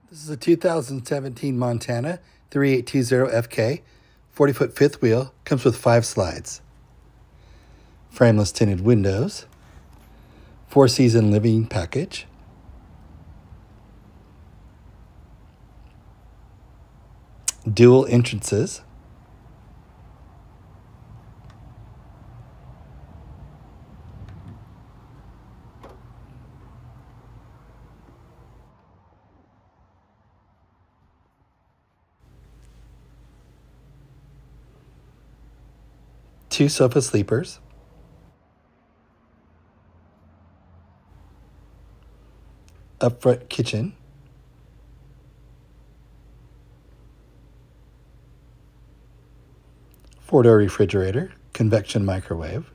This is a 2017 Montana 3820FK, 40-foot fifth wheel, comes with 5 slides. Frameless tinted windows, 4-season living package, dual entrances, two sofa sleepers, up-front kitchen, four-door refrigerator, convection microwave,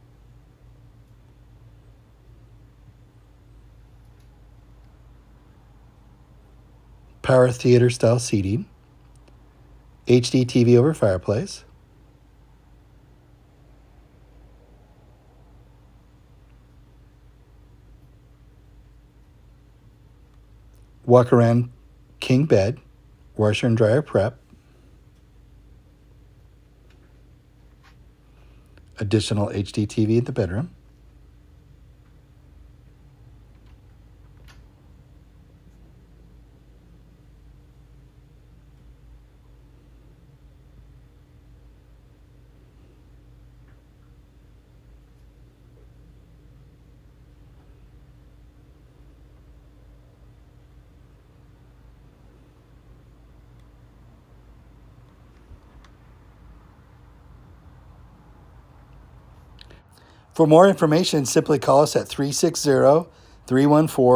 power theater style seating, HD TV over fireplace, walk around king bed, washer and dryer prep, additional HD TV in the bedroom, For more information, simply call us at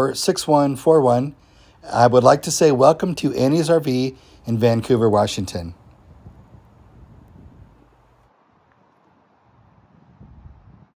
360-314-6141. I would like to say welcome to Annie's RV in Vancouver, Washington.